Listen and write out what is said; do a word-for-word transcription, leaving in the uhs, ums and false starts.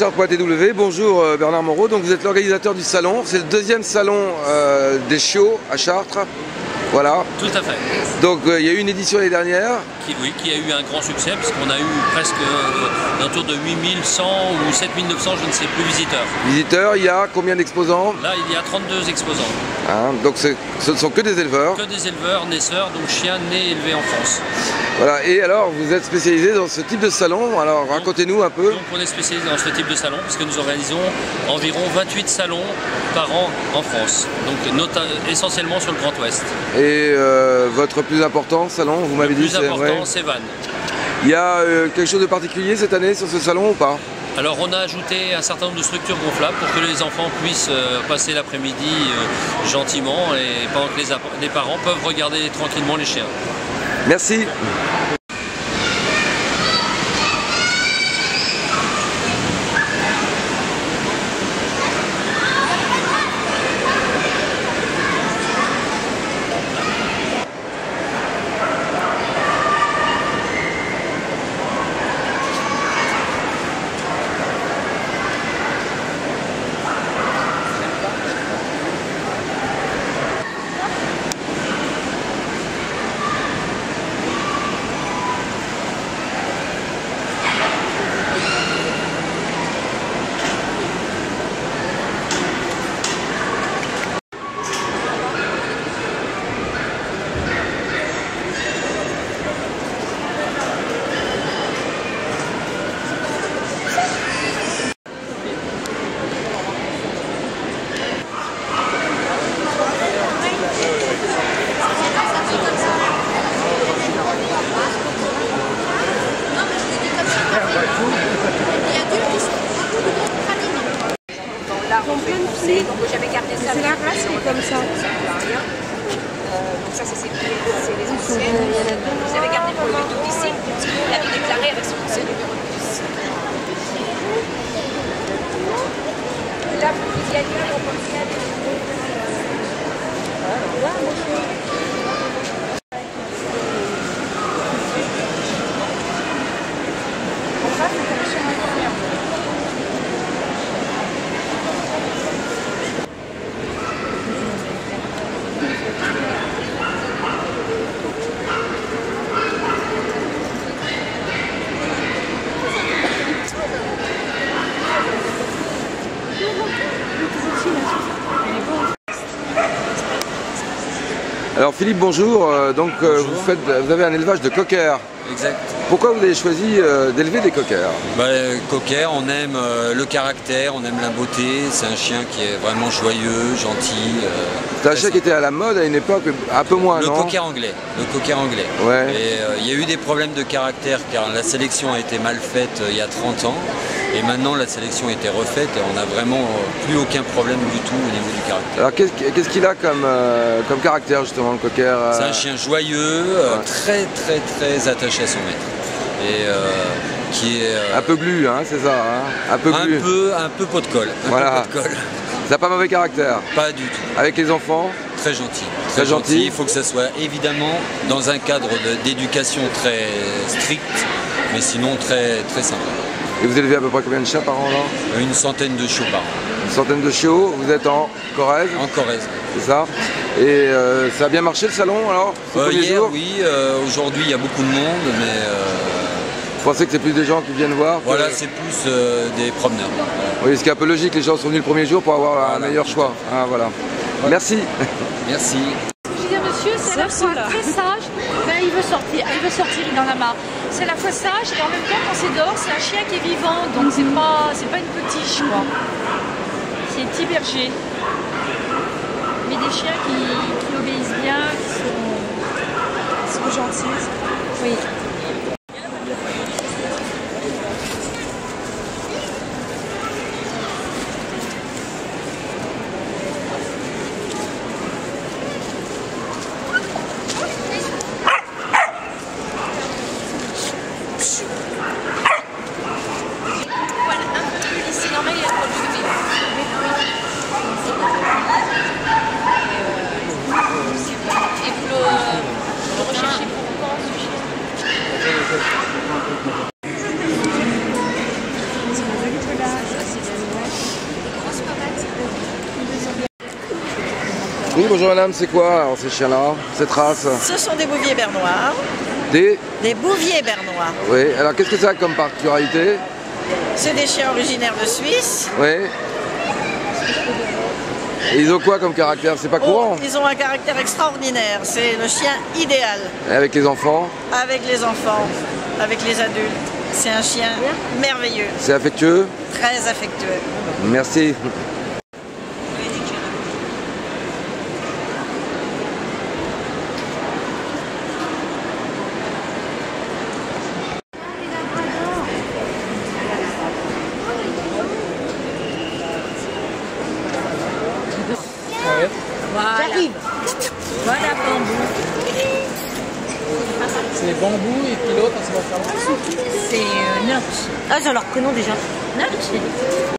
Chartres.tw, bonjour euh, Bernard Moreau, donc vous êtes l'organisateur du salon, c'est le deuxième salon euh, des chiots à Chartres, voilà. Tout à fait. Donc euh, il y a eu une édition l'année dernière. Qui, oui, qui a eu un grand succès puisqu'on a eu presque euh, autour de huit mille cent ou sept mille neuf cents, je ne sais plus, visiteurs. Visiteurs, il y a combien d'exposants? Là, il y a trente-deux exposants. Hein, donc ce ne sont que des éleveurs. Que des éleveurs, naisseurs, donc chiens nés et élevés en France. Voilà, et alors vous êtes spécialisé dans ce type de salon, alors racontez-nous un peu. Donc on est spécialisé dans ce type de salon puisque nous organisons environ vingt-huit salons par an en France, donc nota essentiellement sur le Grand Ouest. Et euh, votre plus important salon, vous m'avez dit, c'est vrai. Le plus important, c'est Vannes. Il y a euh, quelque chose de particulier cette année sur ce salon ou pas? Alors on a ajouté un certain nombre de structures gonflables pour que les enfants puissent euh, passer l'après-midi euh, gentiment et pendant que les, les parents peuvent regarder tranquillement les chiens. Merci. Donc j'avais gardé ça. C'est la race ou comme ça? Euh, donc ça c'est les anciennes. Vous avez gardé pour le tout ici, parce que vous l'avez déclaré avec son ancien numéro de bus. Là vous y allez, on peut y aller. Alors Philippe, bonjour. Euh, donc euh, bonjour. Vous, faites, vous avez un élevage de cockers. Exact. Pourquoi vous avez choisi euh, d'élever des cockers? Bah, le cocker, on aime euh, le caractère, on aime la beauté. C'est un chien qui est vraiment joyeux, gentil. Euh, C'est un chien qui était à la mode à une époque, un peu moins, le non? cocker anglais. Le cocker anglais. Ouais. Et euh, il y a eu des problèmes de caractère car la sélection a été mal faite euh, il y a trente ans. Et maintenant la sélection a été refaite et on n'a vraiment euh, plus aucun problème du tout au niveau du caractère. Alors qu'est-ce qu'est-ce qu'il a comme, euh, comme caractère justement le cocker? euh... C'est un chien joyeux, euh, ouais. très très très attaché à son maître. Et euh, qui est... Euh, un peu glu, hein, c'est ça, hein, un peu un glu. peu, un peu pot de colle. Un voilà. peu pot de colle. Ça n'a pas mauvais caractère? Pas du tout. Avec les enfants? Très gentil. Très, très gentil. gentil. Il faut que ça soit évidemment dans un cadre d'éducation très strict, mais sinon très, très sympa. Et vous élevez à peu près combien de chiens par an là? Une centaine de chiots par an. Une centaine de chiots, vous êtes en Corrèze? En Corrèze. C'est ça. Et euh, ça a bien marché le salon alors? euh, Hier jours oui, euh, aujourd'hui il y a beaucoup de monde, mais... Euh, vous pensez que c'est plus des gens qui viennent voir? Voilà, que... c'est plus euh, des promeneurs. Oui, ce qui est un peu logique, les gens sont venus le premier jour pour avoir voilà, un meilleur choix. Ah, voilà. Voilà. Merci. Merci. Je veux dire, monsieur, c'est à la fois très sage, ben, il veut sortir, il veut sortir, il en a marre. C'est à la fois sage et en même temps, quand c'est dehors, c'est un chien qui est vivant, donc c'est pas, c'est pas une petiche, quoi. C'est un petit berger. Mais des chiens qui, qui obéissent bien, qui sont, qui sont gentils. Oui. Et vous le, le recherchez pour quand ce chien? Oui, bonjour madame, c'est quoi alors ces chiens-là, cette race? Ce sont des bouviers bernois. Des Des bouviers bernois. Oui, alors qu'est-ce que ça a comme particularité? C'est des chiens originaires de Suisse. Oui. Et ils ont quoi comme caractère? C'est pas courant? Oh, ils ont un caractère extraordinaire. C'est le chien idéal. Et avec les enfants? Avec les enfants, avec les adultes. C'est un chien merveilleux. C'est affectueux? Très affectueux. Merci. Voilà. J'arrive. Voilà Bambou. C'est Bambou et puis l'autre, c'est pas ça. C'est euh, Nurse. Ah, j'ai leur prénom déjà. Nurse.